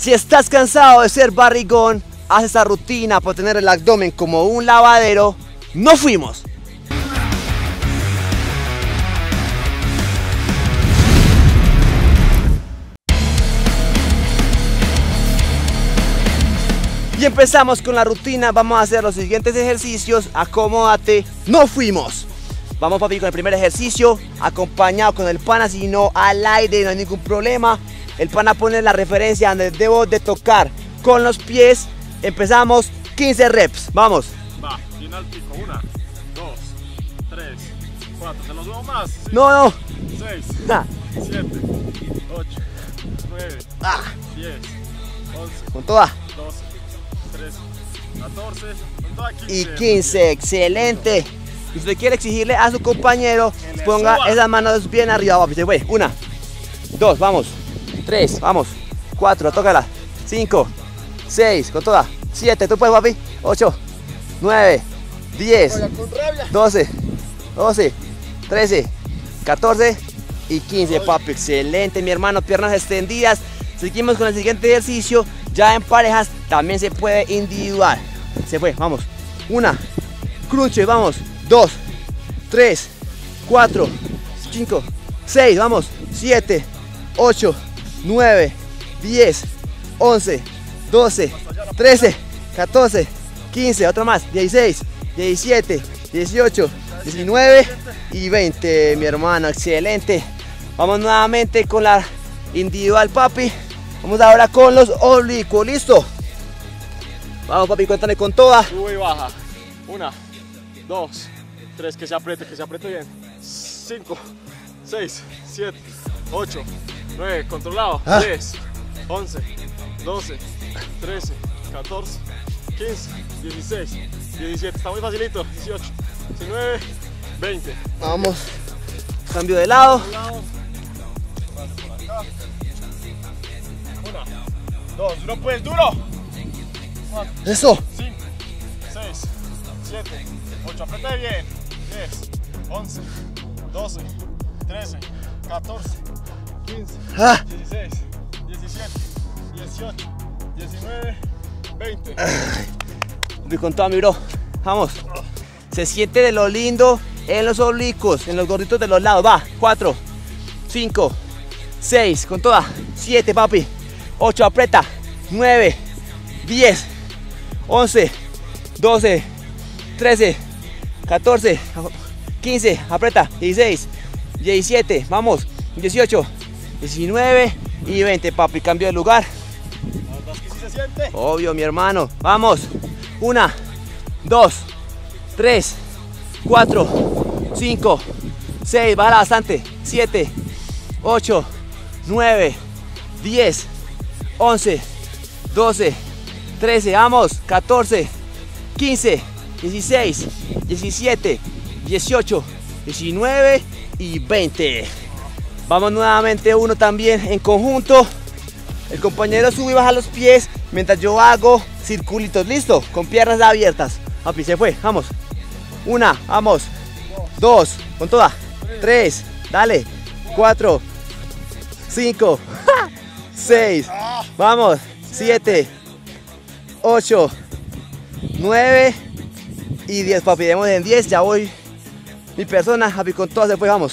Si estás cansado de ser barrigón, haz esa rutina por tener el abdomen como un lavadero. ¡No fuimos! Y empezamos con la rutina. Vamos a hacer los siguientes ejercicios. Acomódate. ¡No fuimos! Vamos, papi, con el primer ejercicio, acompañado con el pana, si no al aire, no hay ningún problema. El pana pone la referencia donde debo de tocar con los pies. Empezamos, 15 reps, vamos. Va, bien al pico, 1, 2, 3, 4, ¿te los veo más? ¿Sí? No. 6, 7, 8, 9, 10, 11, con toda. 12, 13, 14, con toda 15. Y 15, excelente. Si usted quiere exigirle a su compañero, ponga esas manos bien arriba, papi. Se fue. 1, 2, vamos. 3, vamos. 4, tócala. 5, 6, con toda. 7, tú puedes, papi. 8, 9, 10, 12, 13, 14 y 15, papi. Excelente, mi hermano. Piernas extendidas. Seguimos con el siguiente ejercicio. Ya en parejas también se puede individual. Se fue, vamos. 1, crunches, vamos. 2, 3, 4, 5, 6, vamos. 7, 8, 9, 10, 11, 12, 13, 14, 15, otro más, 16, 17, 18, 19 y 20, mi hermano, excelente. Vamos nuevamente con la individual, papi. Vamos ahora con los oblicuos, ¿listo? Vamos, papi, cuéntame con toda. Sube y baja. 1, 2, 3, que se apriete bien. 5, 6, 7, 8, 9, controlado. 10, 11, 12, 13, 14, 15, 16, 17, está muy facilito. 18, 19, 20. Vamos, cambio de lado. 1, 2, duro pues, duro. 4, Eso. 5, 6, 7, 8, aprieta bien. 10, 11, 12, 13, 14, 15, 16, 17, 18, 19, 20. Y con toda, mi bro. Vamos. Se siente de lo lindo en los oblicuos, en los gorditos de los lados. Va. 4, 5, 6, con toda. 7, papi. 8, aprieta. 9, 10, 11, 12, 13, 14, 15, aprieta. 16, 17, vamos. 18, 19 y 20, papi. Cambio de lugar. La verdad es que sí se siente. Obvio, mi hermano. Vamos. 1, 2, 3, 4, 5, 6, baja bastante. 7, 8, 9, 10, 11, 12, 13, vamos. 14, 15, 16, 17, 18, 19 y 20. Vamos nuevamente uno también en conjunto. El compañero sube y baja los pies mientras yo hago circulitos. ¿Listo? Con piernas abiertas. Papi, se fue. Vamos. 1, vamos. 2, con toda. 3, dale. 4, 5, 6, vamos. 7, 8, 9 y 10, papi. Demos en 10. Ya voy. Mi persona, papi, con todas se fue. Vamos.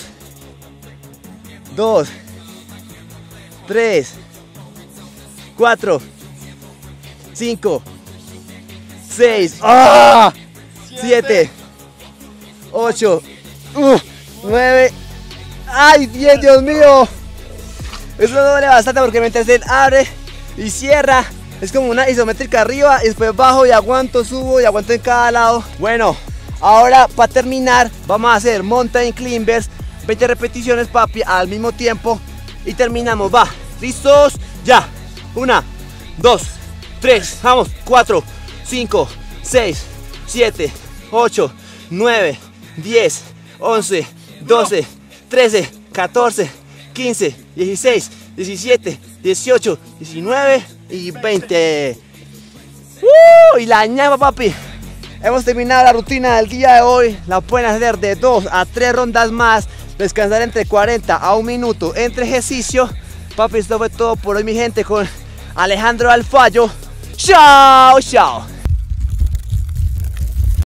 2, 3, 4, 5, 6, 7, 8, 9, ¡ay, 10, Dios mío! Eso duele bastante porque mientras él abre y cierra, es como una isométrica arriba y después bajo y aguanto, subo y aguanto en cada lado. Bueno, ahora para terminar vamos a hacer mountain climbers, 20 repeticiones, papi, al mismo tiempo y terminamos. Va, listos, ya. 1, 2, 3, vamos. 4, 5, 6, 7, 8, 9, 10, 11, 12, 13, 14, 15, 16, 17, 18, 19 y 20. Y la ñapa, papi. Hemos terminado la rutina del día de hoy. La pueden hacer de 2 a 3 rondas más. Descansar entre 40 a 1 minuto entre ejercicio. Papi, esto fue todo por hoy, mi gente, con Alejandro Alfallo. Chao, chao.